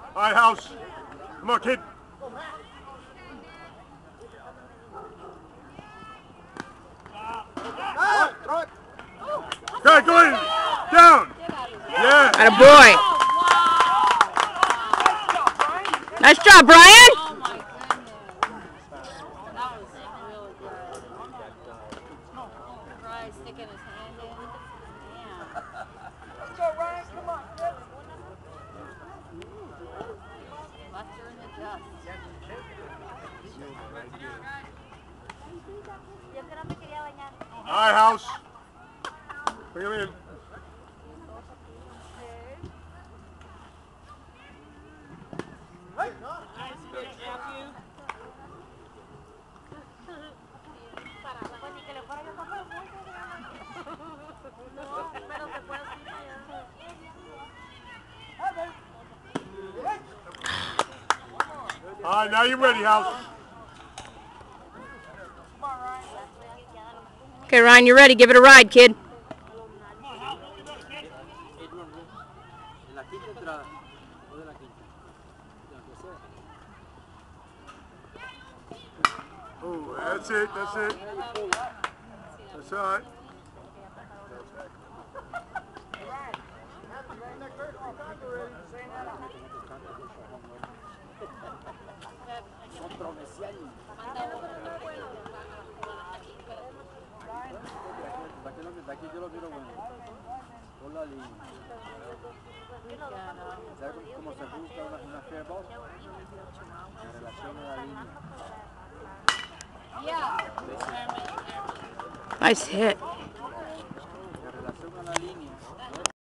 All right, House. Come on, kid. Okay, go in. Down. Yeah. Atta boy. Nice job, Bryan. Oh my goodness. That was really good. Bryan sticking his hand in. Yeah. Let's go, Ryan. Come on, kid. Left her in the dust. All right, House. Bring him in. All right, now you're ready, House. Okay, Ryan, you're ready. Give it a ride, kid. Oh, that's it. That's it. That's all right. Aquí yo lo quiero bueno. Por la línea. ¿Sabes cómo se busca una fair ball? En relación a la línea. Nice hit. En relación a la línea.